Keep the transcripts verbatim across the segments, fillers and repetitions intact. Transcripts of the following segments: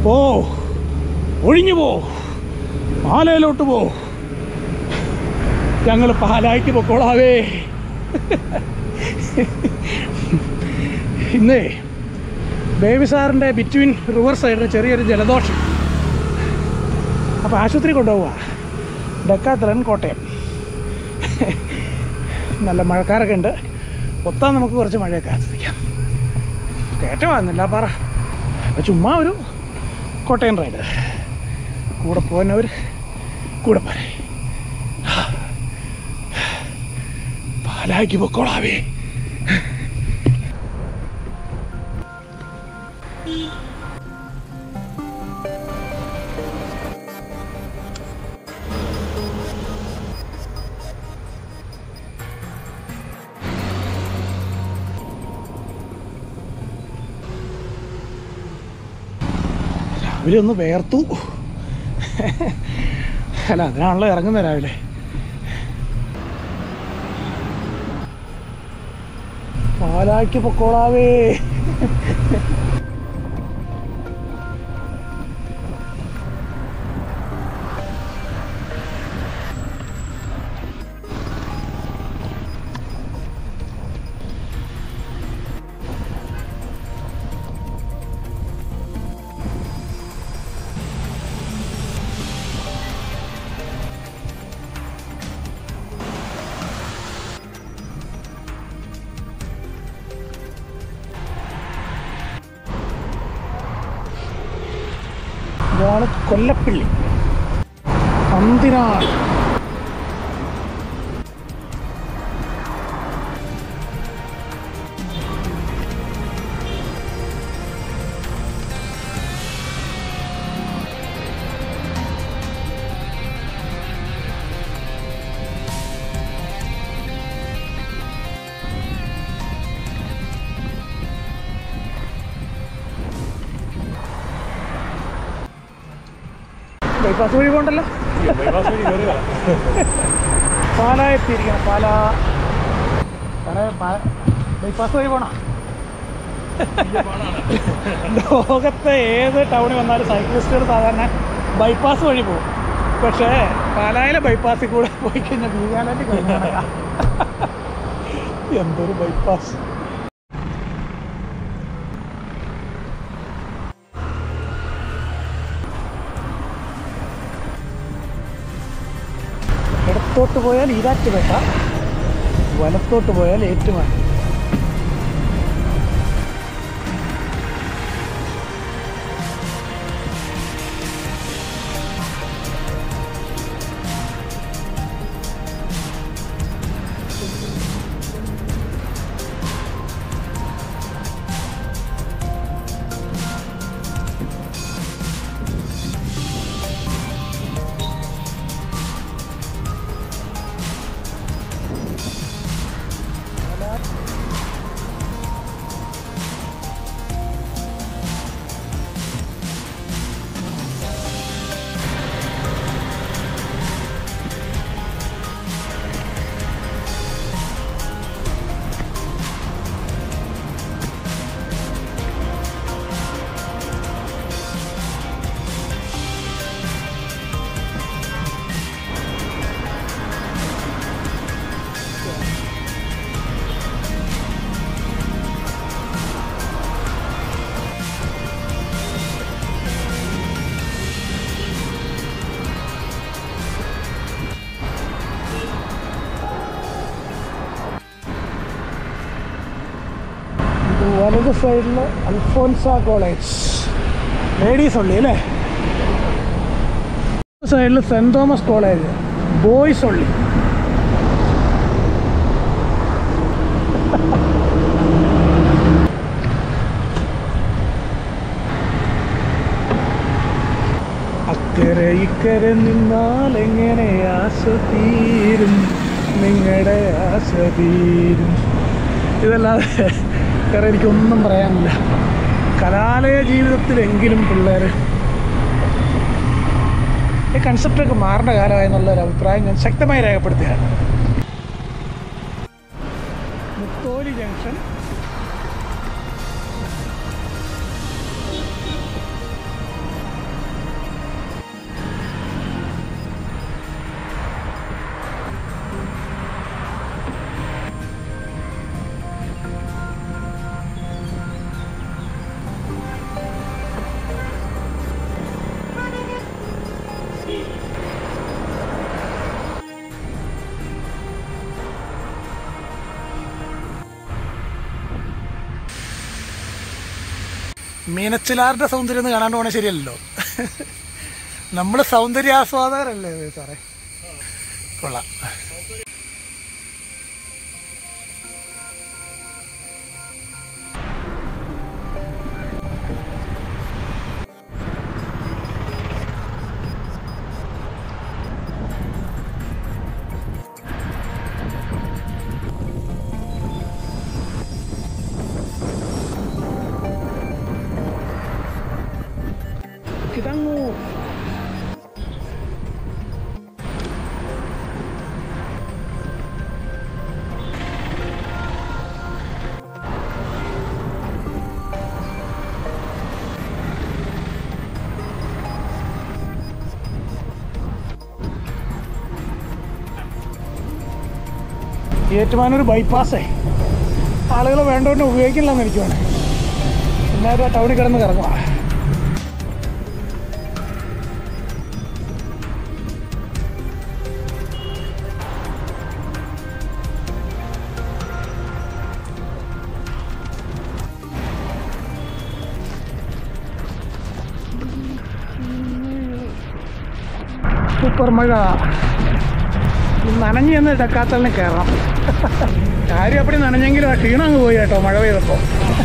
പോ, ഒഴിഞ്ഞു പോ, പാലയിലോട്ട് പോ. ഞങ്ങൾ പാലായ്ക്ക് പൊക്കോളാവേ. ഇന്നേ ബേബി സാറിൻ്റെ ബിറ്റ്വീൻ റിവർ സൈഡിൽ ചെറിയൊരു ജലദോഷം. അപ്പോൾ ആശുപത്രി കൊണ്ടുപോവുക. ഡെക്കാത്തലൻ കോട്ടയം. നല്ല മഴക്കാരൊക്കെ ഉണ്ട്. ഒത്താൻ നമുക്ക് കുറച്ച് മഴയൊക്കെ ആസ്വദിക്കാം. കയറ്റമാകുന്നില്ല പറ. അപ്പോൾ ചുമ്മാ ഒരു കോട്ടയം റൈഡ്. കൂടെ പോകുന്നവർ കൂടെ പോരെ. പാലായ്ക്ക് പൊക്കോളാവേ. രാവിലെ ഒന്ന് വേർത്തു. അല്ല, അതിനാണല്ലോ ഇറങ്ങുന്നത് രാവിലെ. പാലായ്ക്ക് പൊക്കോളാവേ. ഇതാണ് കൊല്ലപ്പള്ളി അന്തിനാട്. ബൈപ്പാസ് വഴി പോകണ്ടല്ലോ. പാലാ എത്തിയിരിക്കണം. പാലാ ബൈപ്പാസ് വഴി പോണ. ലോകത്തെ ഏത് ടൗണിൽ വന്നാലും സൈക്ലിസ്റ്റുകൾ സാധാരണ ബൈപ്പാസ് വഴി പോകും. പക്ഷേ പാലായിലെ ബൈപ്പാസിൽ കൂടെ പോയി കഴിഞ്ഞാൽ വീഗാലാൻഡ് കഴിഞ്ഞ എന്തൊരു ബൈപ്പാസ്. ഇടത്തോട്ട് പോയാൽ ഈരാറ്റുപേട്ട, വലത്തോട്ട് പോയാൽ ഏറ്റുമാനൂർ. വലത് സൈഡിൽ അൽഫോൻസ കോളേജ്, ലേഡീസ് ഉള്ളി അല്ലേ. സൈഡിൽ സെൻറ് തോമസ് കോളേജ്, ബോയ്സ് ഉള്ളി. അക്കരെ ഇക്കരെ നിന്നാൽ എങ്ങനെ ആശ തീരും, നിങ്ങളുടെ ആശ തീരും. ഇതല്ലാതെ വേറെ എനിക്കൊന്നും പറയാനില്ല. കലാലയ ജീവിതത്തിലെങ്കിലും പിള്ളേർ ഈ കൺസെപ്റ്റൊക്കെ മാറേണ്ട കാലമായെന്നുള്ളൊരു അഭിപ്രായം ഞാൻ ശക്തമായി രേഖപ്പെടുത്തുകയാണ്. മുത്തോലി ജംഗ്ഷൻ, മീനച്ചിലാറിൻ്റെ സൗന്ദര്യം ഒന്ന് കാണാണ്ട് പോകണേ ശരിയല്ലല്ലോ. നമ്മൾ സൗന്ദര്യാസ്വാദകരല്ലേ സാറേ? കൊള്ളാം. കിടങ്ങൂ. ഏറ്റുമാനൂർ ബൈപ്പാസേ ആളുകൾ വേണ്ടോണ്ട് ഉപയോഗിക്കില്ലെന്ന് എനിക്ക് വേണേ. എല്ലാവരും ആ ടൗണിൽ കിടന്ന് കിടക്കുക. സൂപ്പർ മഴ. നനഞ്ഞ് എന്ന് ഡക്കാത്തലിന് കയറണം. കാര്യം അപ്പടി നനഞ്ഞെങ്കിലും ആ ക്ഷീണം അങ്ങ് പോയി കേട്ടോ മഴ പെയ്തപ്പോൾ.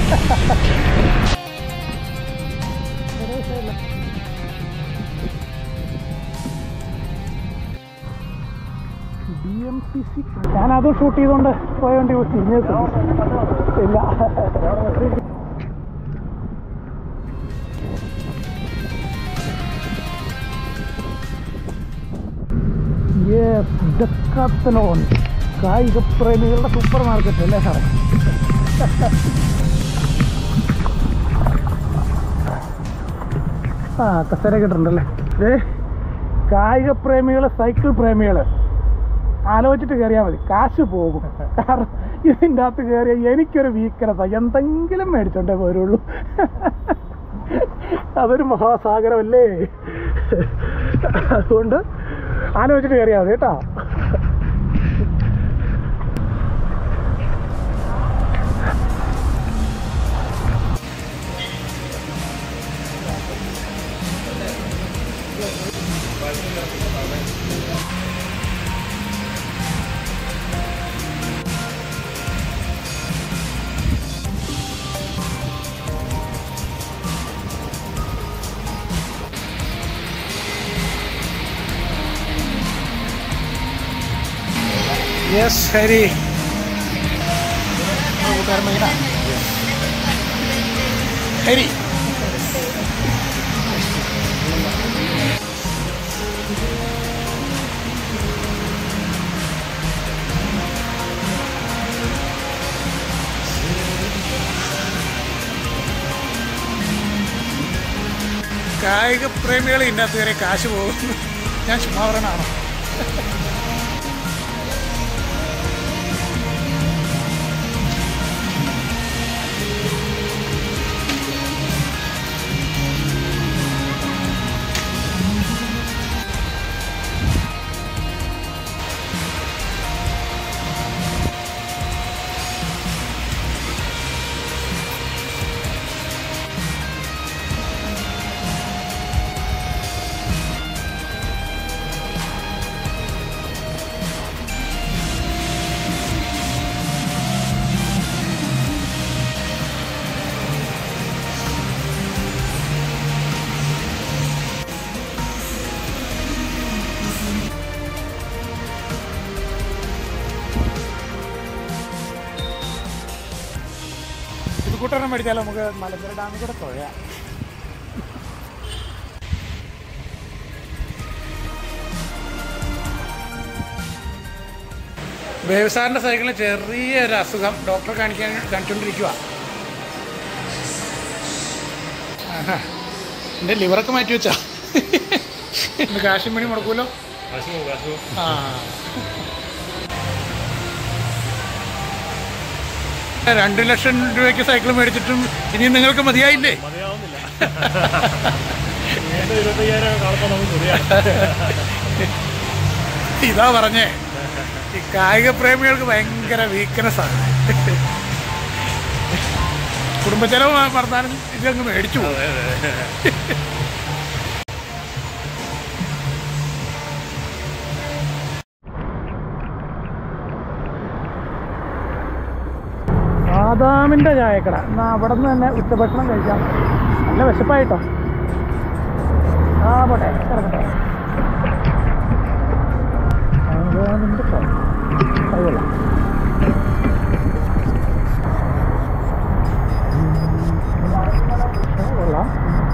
ഡി എം സി സി ഞാനത് ഷൂട്ട് ചെയ്തുകൊണ്ട് പോയോണ്ട് ഇല്ല. ഡെക്കാത്തലോൺ കായിക പ്രേമികളുടെ സൂപ്പർ മാർക്കറ്റ് അല്ലേ സാറേ? ആ കസേര കിട്ടുന്നുണ്ടല്ലേ. ഏ കായിക പ്രേമികൾ, സൈക്കിൾ പ്രേമികൾ ആലോചിച്ചിട്ട് കയറിയാൽ മതി, കാശ് പോകും. കാരണം ഇതിൻ്റെ അകത്ത് കയറിയാൽ എനിക്കൊരു വീക്കനസ് എന്തെങ്കിലും മേടിച്ചോണ്ടേ പോരുള്ളൂ. അതൊരു മഹാസാഗരമല്ലേ? അതുകൊണ്ട് ആലോചിച്ചിട്ട് കയറിയാൽ മതി കേട്ടോ. യെസ് ഹരി. ഹരി കായിക പ്രേമികൾ ഇതിനകത്ത് കയറി കാശ് പോകുന്നു. ഞാൻ ചുമ്മാ പറയണാണോ? കൂട്ടണം മേടിച്ചാൽ നമുക്ക് മലമ്പുഴ ഡാമിൽ കൂടെ തൊഴയാം. ബേബിസാറിൻ്റെ സൈക്കിളിൽ ചെറിയൊരു അസുഖം ഡോക്ടറെ കാണിക്കാൻ കാണിച്ചുകൊണ്ടിരിക്കുക. എൻ്റെ ലിവറൊക്കെ മാറ്റി വെച്ചാ ഇന്ന് കാശും മണി മുടക്കൂലോ. ആ രണ്ട് ലക്ഷം രൂപയ്ക്ക് സൈക്കിൾ മേടിച്ചിട്ടും ഇനി നിങ്ങൾക്ക് മതിയായില്ലേ? ഇതാ പറഞ്ഞേ, ഈ കായിക പ്രേമികൾക്ക് ഭയങ്കര വീക്ക്നെസ് ആണ്. കുടുംബച്ചെലവ് പറഞ്ഞാലും ഇതങ്ങ് മേടിച്ചു. ആദാമിൻ്റെ ചായക്കട. എന്നാൽ അവിടെ നിന്ന് തന്നെ ഉച്ചഭക്ഷണം കഴിക്കാം. നല്ല വിശപ്പായിട്ടോ. ആ പോട്ടെ, കിടക്കട്ടെ. ആദാമിൻ്റെ ചായ അതുകൊള്ളാം. കൊള്ളാം.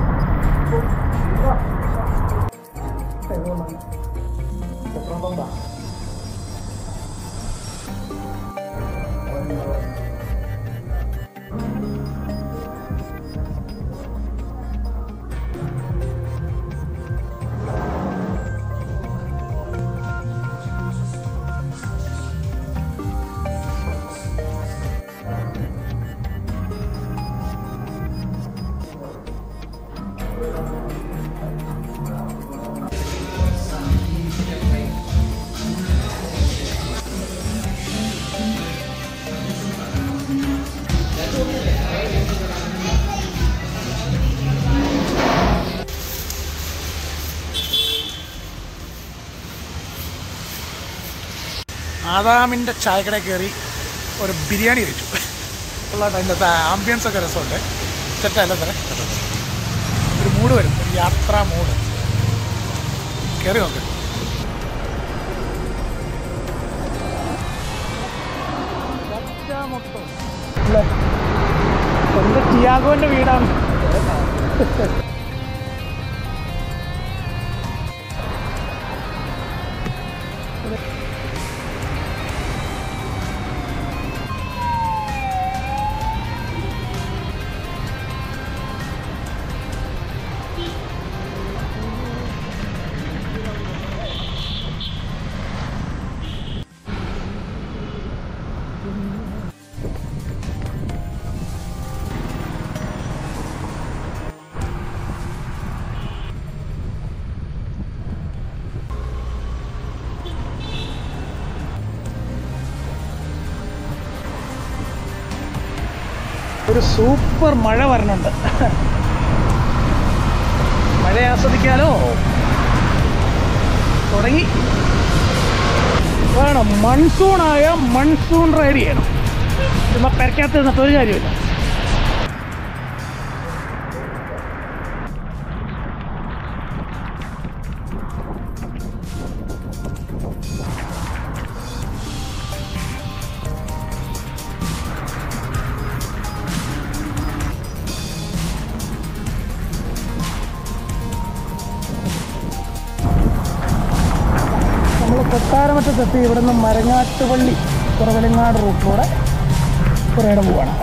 ആദാമിൻ്റെ ചായക്കടയിൽ കയറി ഒരു ബിരിയാണി കഴിച്ചു. ഉള്ളതായിട്ട് അതിൻ്റെ ആംബിയൻസ് ഒക്കെ രസമുണ്ട്. സെറ്റല്ല തരേ ഒരു മൂഡ് വരും, ഒരു യാത്രാ മൂഡ്. കയറി നോക്ക്. എൻ്റെ ടിയാഗോൻ്റെ വീടാണ്. ഒരു സൂപ്പർ മഴ വരണുണ്ട്. മഴ ആസ്വദിക്കാലോ. തുടങ്ങി വേണം. മൺസൂണായ മൺസൂൺ റൈഡ് ചെയ്യണം. ചുമ്മാ പെരക്കാത്ത നിന്നിട്ട് ഒരു കാര്യമില്ല. കൊട്ടാരമറ്റത്തെത്തി. ഇവിടെ നിന്ന് മരങ്ങാട്ടുപള്ളി കുറവലങ്ങാട് റൂട്ടിലൂടെ കുറേയിടെ പോവാണ്.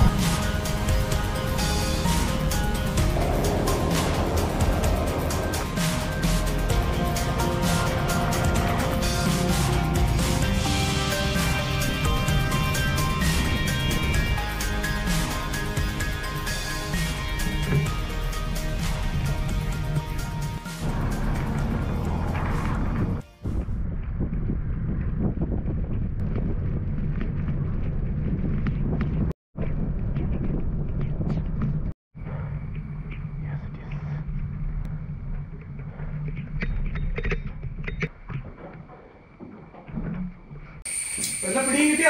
വല്ല പിടിയും കിട്ടിയാ?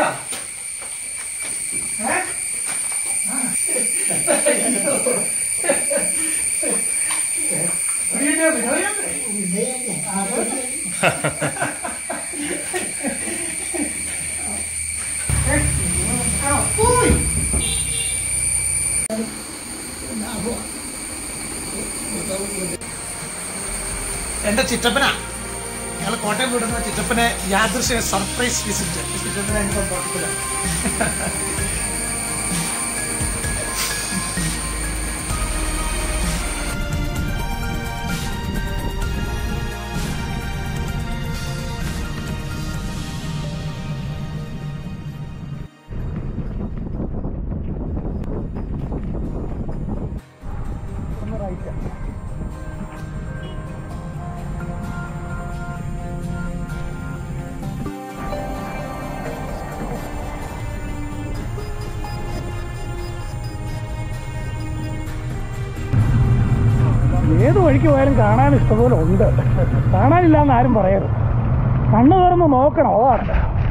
എന്റെ ചിറ്റപ്പനാ. ഞങ്ങൾ കോട്ടയം വിടുന്ന ചിറ്റപ്പനെ യാദൃശ്യ സർപ്രൈസ് വിസിറ്റ്. ചിറ്റപ്പനെ എനിക്ക് തോന്നില്ല. ഒന്ന് റൈറ്റ്. ഏത് വഴിക്ക് പോയാലും കാണാൻ ഇഷ്ടംപോലെ ഉണ്ട്. കാണാനില്ല എന്ന് ആരും പറയരുത്. കണ്ണു തുറന്ന് നോക്കണം. അതാണ്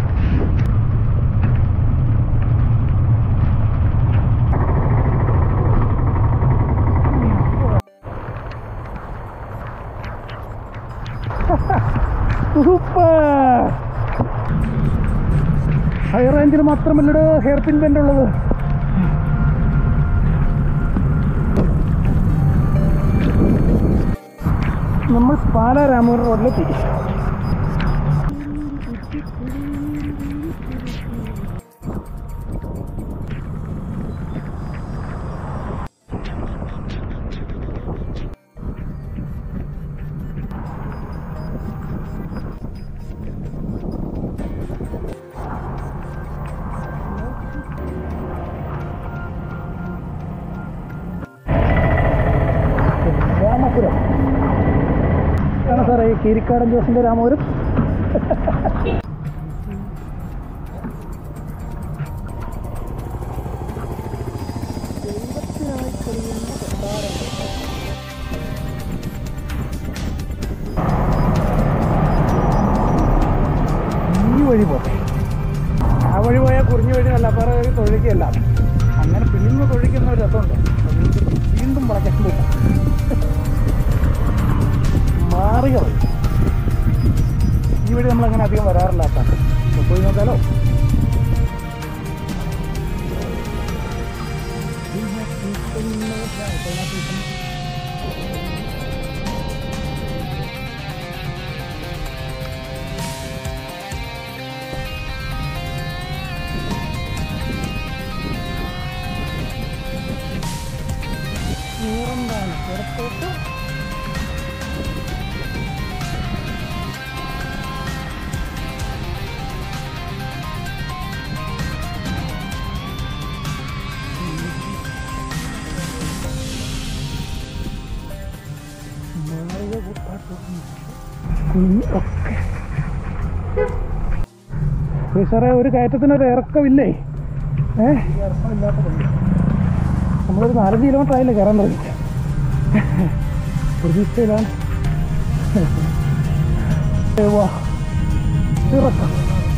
സൂപ്പർ. ഹൈ റേഞ്ചിൽ മാത്രമല്ലടോ ഹെയർ പിൻ ബെൻഡ് ഉള്ളത്. നമ്മൾ പാലാ രാമൂർ റോഡിലെത്തി. രാമപുരം ആണ് സാറേ ഈ കീരിക്കാടൻ ജോസിൻ്റെ രാമപുരം. ഈ വഴി പോട്ടെ. ആ വഴി പോയാൽ കുറിഞ്ഞു വഴി നല്ലപ്പാറ വഴി തൊഴിക്കുകയല്ല. അങ്ങനെ പിന്നിന്ന് തൊഴിക്കുന്ന ഒരു രസമുണ്ട്. വീണ്ടും വളയ്ക്കാൻ പറ്റും. മാറിയ വഴി. ഈ വഴി നമ്മളങ്ങനെ അധികം വരാറില്ലാത്ത. പോയി നോക്കാലോ. എന്താണ് പുറത്തോട്ട് സാറേ ഒരു കയറ്റത്തിനൊരു ഇറക്കമില്ലേ? ഏഹ് ഇറക്കമില്ലാത്തതുണ്ട്. നമ്മളൊരു നാലഞ്ച് കിലോമീറ്റർ ആയില്ലേ കയറാൻ തുടങ്ങി. പ്രതീക്ഷയിലാണ്. ഇറക്കം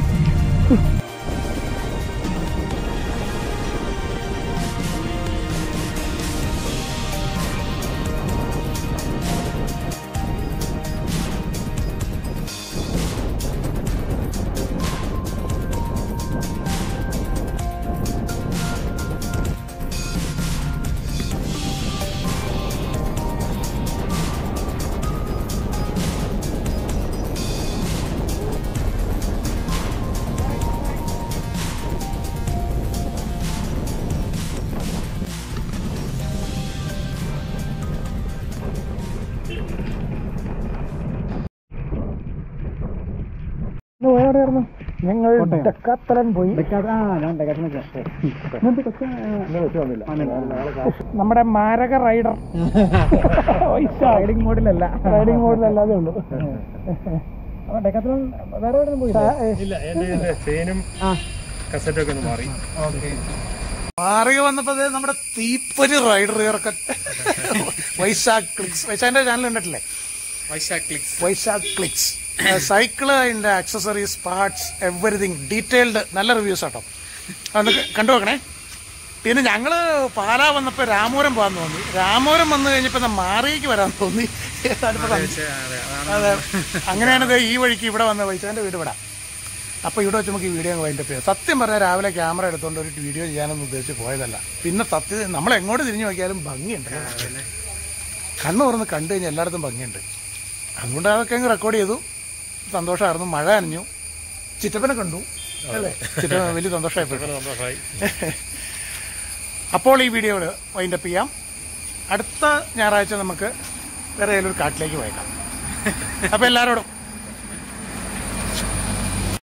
പോയായിരുന്നു. ഞങ്ങൾ ഡെക്കാത്തലൻ പോയി. നമ്മുടെ മാരക റൈഡർ റൈഡിങ് മോഡിലല്ല റൈഡിങ് മോഡിലല്ലാതെ ഉള്ളൂ. ഡെക്കാത്തലൻ വേറെ എവിടെ പോയി മാറിക വന്നപ്പോ നമ്മുടെ തീപ്പൊരി റൈഡർ ഇറക്ക വൈശാഖ് ക്ലിക്സ്. വൈശാഖിന്റെ ചാനൽ കണ്ടിട്ടില്ലേ? Vaishakh clicks. Vaishakh clicks cycle, അതിൻ്റെ ആക്സസറീസ്, പാർട്സ്, എവറിതിങ് ഡീറ്റെയിൽഡ് നല്ല റിവ്യൂസ് ആട്ടോ. അതൊന്ന് കണ്ടു നോക്കണേ. പിന്നെ ഞങ്ങൾ പാലാ വന്നപ്പോൾ രാമപുരം പോകാൻ തോന്നി. രാമപുരം വന്നു കഴിഞ്ഞപ്പോൾ മാറിയേക്ക് വരാൻ തോന്നി. അതെ, അങ്ങനെയാണിത്. ഈ വഴിക്ക് ഇവിടെ വന്ന് വൈശാഖിൻ്റെ വീട് ഇവിടെ. അപ്പോൾ ഇവിടെ വെച്ച് നമുക്ക് ഈ വീഡിയോ വൈൻഡ് അപ്പ് ചെയ്യാം. സത്യം പറഞ്ഞാൽ രാവിലെ ക്യാമറ എടുത്തുകൊണ്ട് ഒരു വീഡിയോ ചെയ്യാനൊന്നും ഉദ്ദേശിച്ച് പോയതല്ല. പിന്നെ സത്യം നമ്മൾ എങ്ങോട്ട് തിരിഞ്ഞു നോക്കിയാലും ഭംഗിയുണ്ട്. കണ്ണു തുറന്ന് കണ്ടു കഴിഞ്ഞാൽ എല്ലായിടത്തും ഭംഗിയുണ്ട്. അതുകൊണ്ട് അതൊക്കെ അങ്ങ് റെക്കോർഡ് ചെയ്തു. സന്തോഷമായിരുന്നു. മഴ നനഞ്ഞു. ചിറ്റപ്പനെ കണ്ടു അല്ലേ? ചിറ്റപ്പൻ വലിയ സന്തോഷമായി. അപ്പോൾ ഈ വീഡിയോ വൈൻഡ് അപ്പ് ചെയ്യാം. അടുത്ത ഞായറാഴ്ച നമുക്ക് വേറെ ഏതൊരു കാട്ടിലേക്ക് പോയേക്കാം. അപ്പോൾ എല്ലാവരോടും